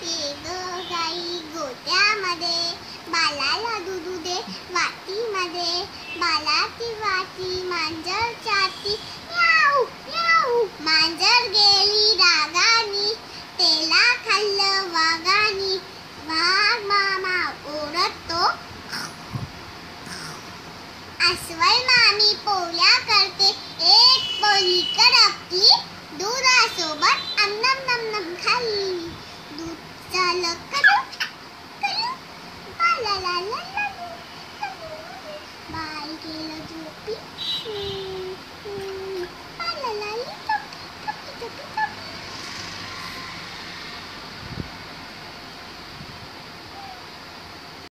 ये ग गाई गोट्यामध्ये, बालाला दूध दे वाटीमध्ये, बालाची वाटी मांजर चाटी, म्याऊ म्याऊ. मांजर गेली रागानी, तेला खाल्लं वाघानी, वाघ मामा ओरडतो, अस्वल मामी पोळ्या करते, एक पोळी करपली, दुधासोबत अन्नम नम नम खाल्ली. दूध झालं कडू कडू, बालाला बाई गेलं झोपी, बालाला